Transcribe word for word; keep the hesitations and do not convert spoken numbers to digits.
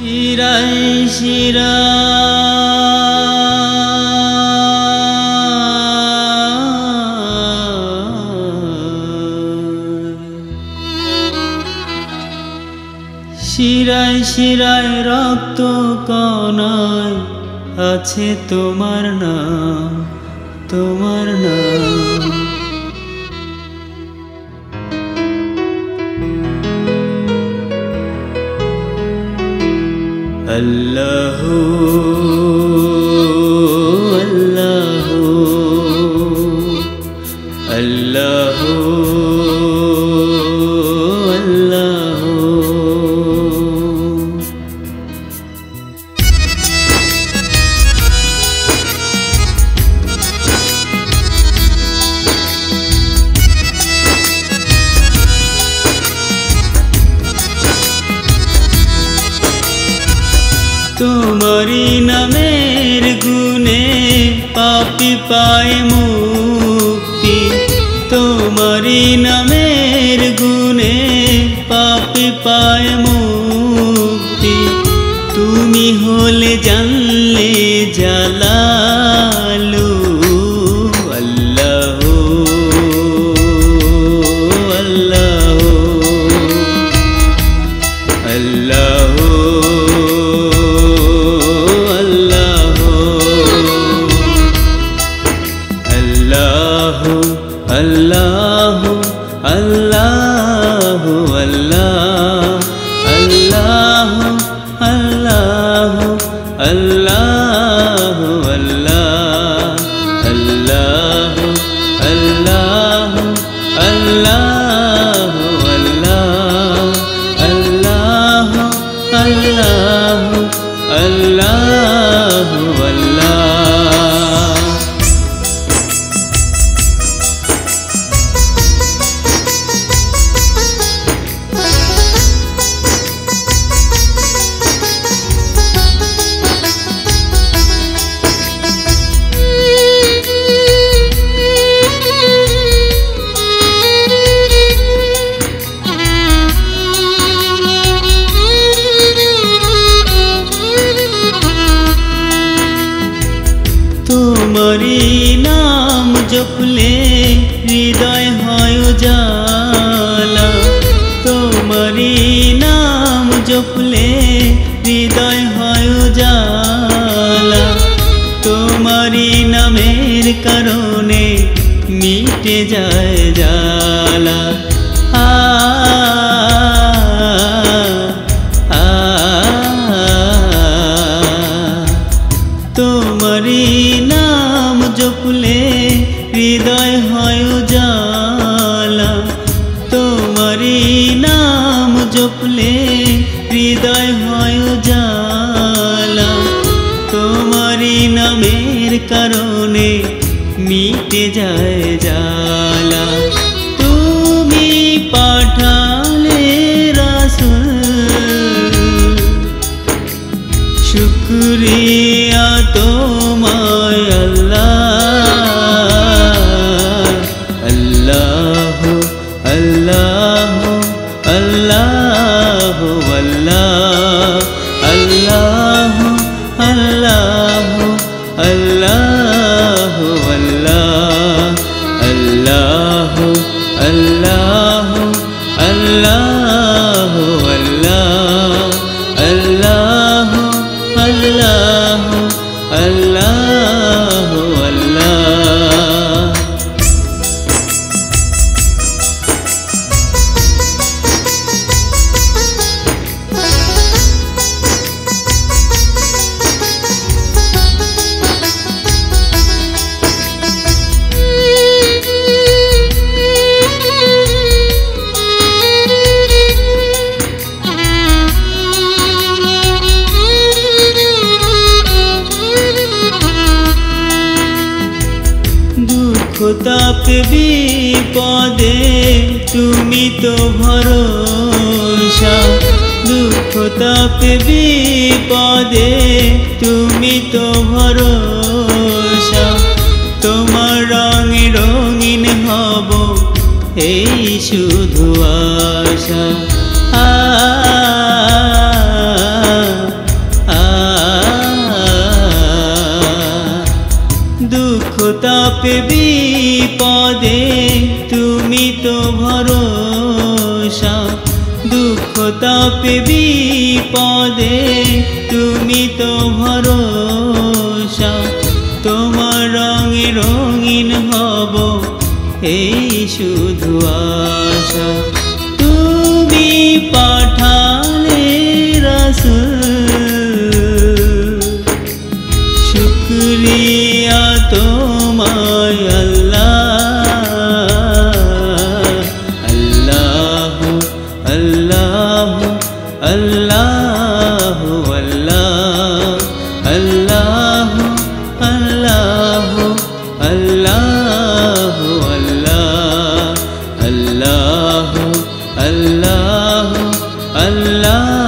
শিরায় শিরায় শিরায় রক্ত কণায় আছে তোমার নাম, তোমার নাম। আল্লাহু আল্লাহু আল্লাহু আল্লাহু। তোমারি নামের গুণে পাপী পায় মুক্তি, তোমারি নামের গুণে পাপী পায় মুক্তি। তুমি হলে জানলে জালালু আল্লাহু আল্লাহু আল্লাহু Allahu Allahu Allah Allahu Allahu Allahu Allah Allahu Allahu Allahu Allah Allahu Allahu Allahu Allah। তোমারি নাম জপলে হৃদয় হয় উজালা, তোমারি নাম জপলে হৃদয় হয় উজালা। তোমারি নামের কারণে মিটে যায় জ্বালা। আ তোমারি নাম জপলে হৃদয় হয় উজালা, তোমারি নাম জপলে হৃদয় হয় উজালা। তোমারি নামের কারণে মিটে যায় জ্বালা। তুমি পাঠালে রাসূল, শুকরিয়া তোমায় আল্লাহ। আল্লাহু আল্লাহু আল্লাহু আল্লাহ আল্লাহু আল্লাহু আল্লাহু আল্লাহ আল্লাহু আল্লাহু আল্লাহু আল্লাহ আল্লাহু আল্লাহু আল্লাহু আল্লাহ। তাপ বিপদে তুমি তো ভরসা, দুঃখ তাপ বিপদে তুমি তো ভরসা। তোমার রঙে রঙিন হব এই শুধু আশা। আ বিপদে তুমি তো ভরসা, দুঃখ তাপে বিপদে তুমি তো ভরসা। তোমার রঙে রঙিন হব এই শুধু আশা। তুমি পাঠালে রাসূল, শুকরিয়া তোমায় আল্লাহ। আল্লাহ আল্লাহ আল্লাহ আল্লাহ আল্লাহ আল্লাহ আল্লাহ আল্লাহ আল্লাহ আল্লাহ আল্লাহ।